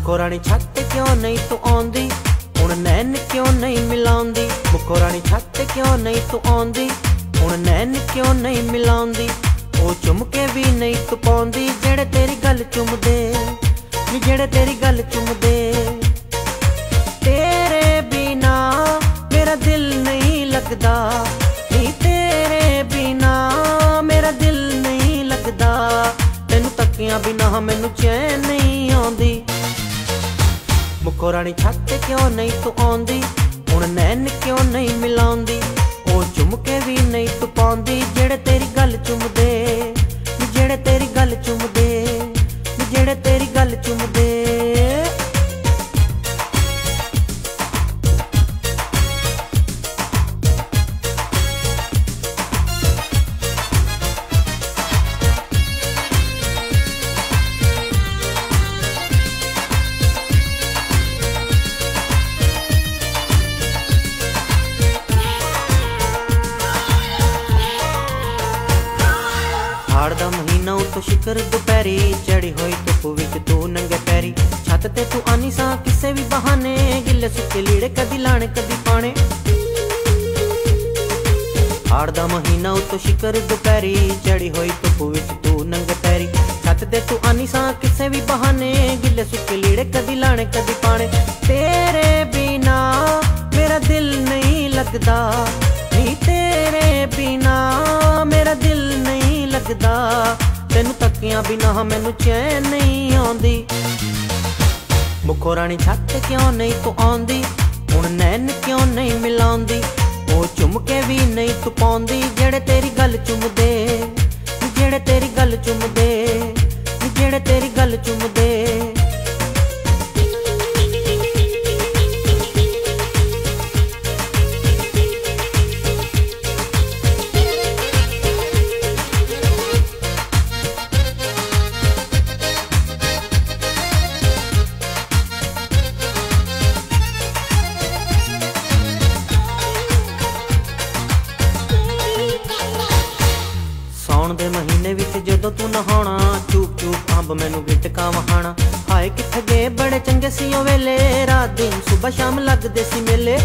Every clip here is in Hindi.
मुखो रानी छत क्यों नहीं तू आंदी, हुण नैन क्यों नहीं मिलांदी। मुखो रानी छत क्यों नहीं तू आंदी, हुण नैन क्यों नहीं मिलांदी। ओ चुमके भी नहीं तू पाउंदी जेड़े तेरी गल चुमदे, नी जेड़े तेरी गल चुमदे। तेरे बिना मेरा दिल नहीं लगदा, नी तेरे बिना मेरा दिल नहीं लगदा। तेनू तकियां बिना मैनू चैन नहीं आउंदी। मुखो रानी छत क्यों नहीं तू आउंदी, हुण नैन क्यों नहीं मिलांदी। ओ चुमके भी नहीं तू पाउंदी जेड़े तेरी गल चुमदे, जेड़े तेरी गल चुमदे, जेड़े तेरी गल चुमदे। हाड़ दा महीना उतो शिकर दोपहरी, चढ़ी हुई धुप विच तू नंगे पैरी। छत ते तू आनी सा किसे भी बहाने, गिले सुके लीड़े कदी लाने कदी पाने। हाड़ दा महीना उतो शिकर दोपहरी, चढ़ी हुई धुप विच तू नंगे पैरी। छत ते तू आनी सा किसे भी बहाने, गिले सुके लीड़े कदी लाने कदी पाने। तेरे बिना मेरा दिल नहीं लगदा, नी तेरे बिना मेरा दिल नहीं लगदा। तेनू तकियां बिना मैनू चैन नहीं आउंदी। मुखो रानी छत क्यों नहीं तू आउंदी, हुण नैन क्यों नहीं मिलांदी। ओ चुमके भी नहीं तू पाउंदी जेड़े तेरी गल चुमदे, जेड़े तेरी गल चुमदे, जेड़े तेरी गल चुमदे। साउण दे महीने विच जदों तू नहाना, चूप चूप अंब मैनू गिटका वहाना। हाय किथे गए बड़े चंगे सी ओ वेले, रात दिन सुबह शाम लगदे सी मेले।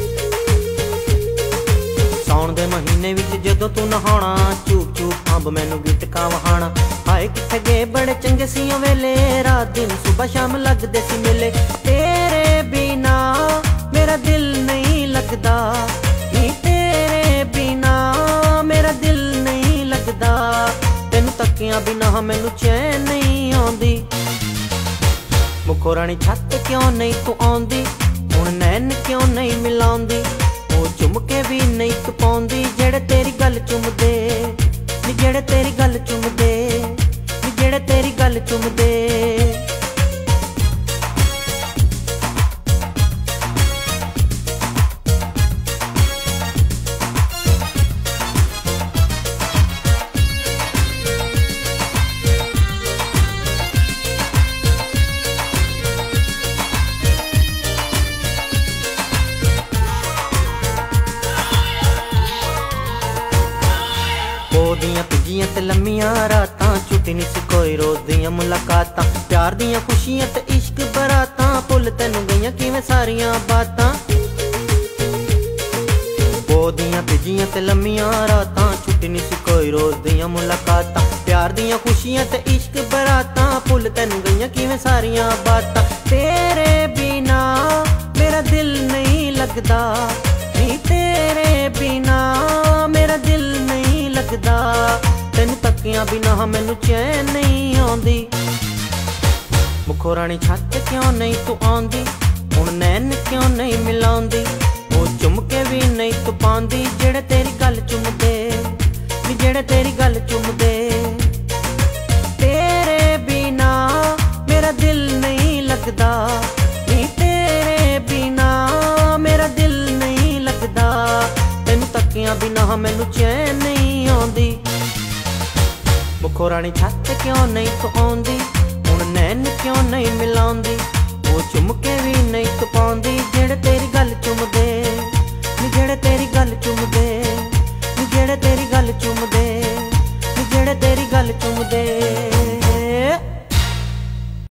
साउण दे महीने विच जदों तू नहाना, चूप चूप अंब मैनू गिटका वहाना। हाय किथे गए बड़े चंगे सी ओ वेले, रात दिन सुबह शाम लगदे सी मेले। तेरे बिना मेरा दिल नहीं लगदा, नी तेरे बिना मेरा दिल नहीं लगदा। तेनू तकियां बिना मैनू चैन नहीं आउंदी। मुखो रानी छत क्यों नहीं तू आउंदी, हुण नैन क्यों नहीं मिलांदी। ओ चुमके भी नहीं तू पाउंदी जेड़े तेरी गल चुमदे, नी जेड़े तेरी गल चुमदे, नी जेड़े तेरी गल चुमदे। दियां पिजियां ते लम्मियां रातां, छुट्टी नहीं सी कोई रोज दियां मुलाकातां। प्यार दियां खुशियां ते इश्क बरातां, भुल तैनू गईयां किवें सारियां बातां। ओ दियां पिजियां ते लम्मियां रातां, छुट्टी नहीं सी कोई रोज दियां मुलाकातां। प्यार दियां खुशियां ते इश्क बरातां, भुल तैनू गईयां किवें सारियां बातां। तेरे बिना मेरा दिल नहीं लगदा, नी तेरे बिना मेरा दिल नहीं लगदा। तेनू तकियां बिना मैनू चैन नहीं आउंदी। मुखो रानी छत क्यों नहीं तू आउंदी, हुण नैन क्यों नहीं मिलांदी। ओ चुमके भी नहीं तू पाउंदी जेड़े तेरी गल चुमदे, नी जेड़े तेरी गल चुमदे। तेरे बिना मेरा दिल नहीं लगदा, नी तेरे बिना मेरा दिल नहीं लगदा। तेनू तकियां बिना मैनू चैन नहीं आउंदी। मुखो रानी छत क्यों नहीं तू आउंदी, हुण नैन क्यों नहीं मिलांदी। ओ चुमके भी नहीं तू पाउंदी जेड़े तेरी गल चुमदे, नी जेड़े तेरी गल चुमदे, नी जेड़े तेरी गल चुमदे, नी जेड़े तेरी गल चुमदे।